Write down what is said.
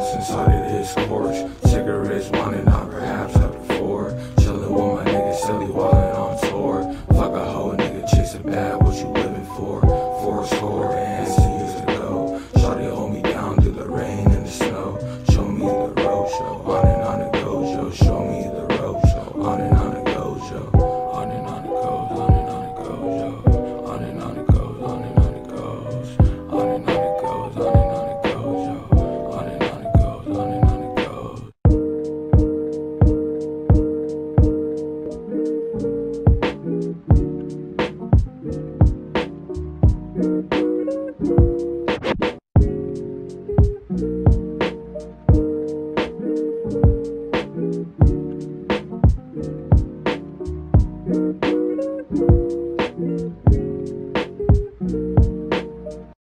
bounce inside of this porch. Cigarettes winding out perhaps up to 4. Chillin' with my nigga silly wildin' on tour. Fuck a hoe nigga chasing bad, what you living for? 4 score and 6 years ago. Shawty hold me down through the rain and the snow. Show me the road show, on and on it goes, yo. Show me the road show, on and on it goes, yo. On and on it goes, on and on it goes, yo. On and on it goes, on and on it goes. On and on it goes, on and on it goes, yo. On and on it goes, on and on it goes. Thank you.